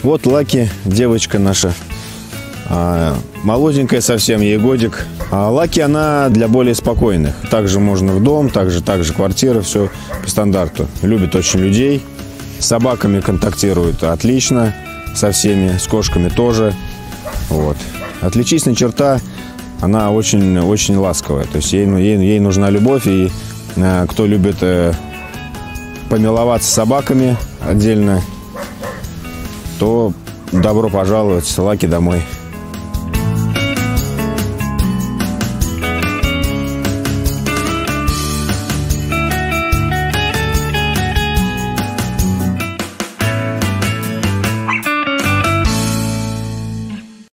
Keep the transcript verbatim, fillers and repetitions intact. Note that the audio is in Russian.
Вот Лаки, девочка наша. А, молоденькая совсем, ей годик. А Лаки, она для более спокойных. Также можно в дом, также, также квартира, все по стандарту. Любит очень людей. С собаками контактирует отлично, со всеми, с кошками тоже. Вот. Отличительная черта, она очень, очень ласковая. То есть ей, ей, ей нужна любовь. И а, кто любит а, помиловаться собаками отдельно, то добро пожаловать, Лаки, домой.